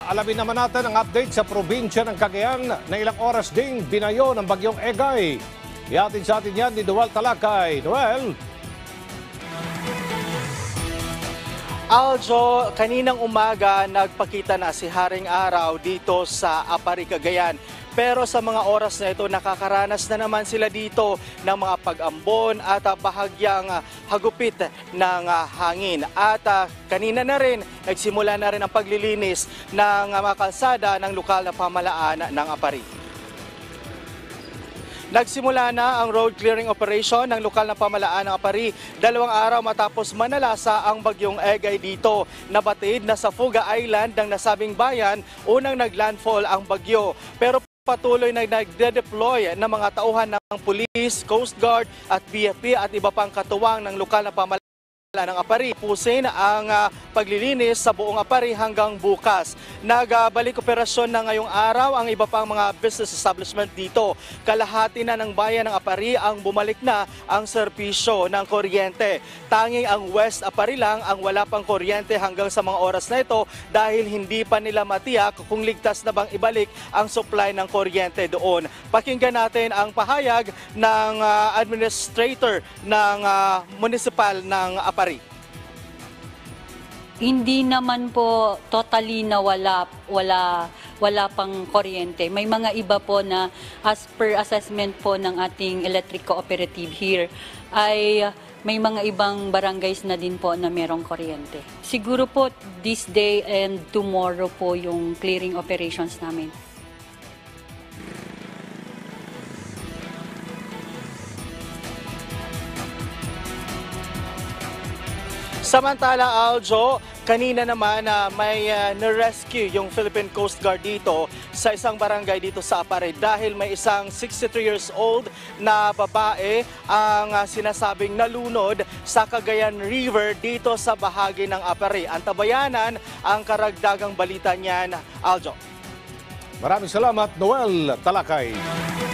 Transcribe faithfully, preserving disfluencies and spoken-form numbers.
Alamin naman natin ang update sa probinsya ng Cagayan na ilang oras ding binayo ng bagyong Egay. Ihatid sa atin yan ni Noel Talakay. Noel? Aljo, kaninang umaga nagpakita na si Haring Araw dito sa Apari, Cagayan. Pero sa mga oras na ito, nakakaranas na naman sila dito ng mga pag-ambon at uh, bahagyang uh, hagupit ng uh, hangin. At uh, kanina na rin, nagsimula na rin ang paglilinis ng uh, mga kalsada ng lokal na pamahalaan ng Apari. Nagsimula na ang road clearing operation ng lokal na pamahalaan ng Apari dalawang araw matapos manalasa ang bagyong Egay dito. Nabatid na sa Fuga Island ng nasabing bayan, unang naglandfall ang bagyo. Pero patuloy na nagde-deploy ng mga tauhan ng Police, Coast Guard at B F P at iba pang katuwang ng lokal na pamahalaan ng Apari. Pusin ang uh, paglilinis sa buong Apari hanggang bukas. Nagbalik operasyon na ngayong araw ang iba pang mga business establishment dito. Kalahati na ng bayan ng Apari ang bumalik na ang serbisyo ng kuryente. Tanging ang West Apari lang ang wala pang kuryente hanggang sa mga oras na ito dahil hindi pa nila matiyak kung ligtas na bang ibalik ang supply ng kuryente doon. Pakinggan natin ang pahayag ng uh, administrator ng uh, municipal ng Apari. Hindi naman po totally na wala, wala, wala pang kuryente. May mga iba po na as per assessment po ng ating electric cooperative here ay may mga ibang barangays na din po na merong kuryente. Siguro po this day and tomorrow po yung clearing operations namin. Samantala, Aljo, kanina naman na uh, may uh, na-rescue yung Philippine Coast Guard dito sa isang barangay dito sa Apari dahil may isang sixty-three years old na babae ang uh, sinasabing nalunod sa Cagayan River dito sa bahagi ng Apari. Antabayanan ang karagdagang balita niyan, Aljo. Maraming salamat, Noel Talakay.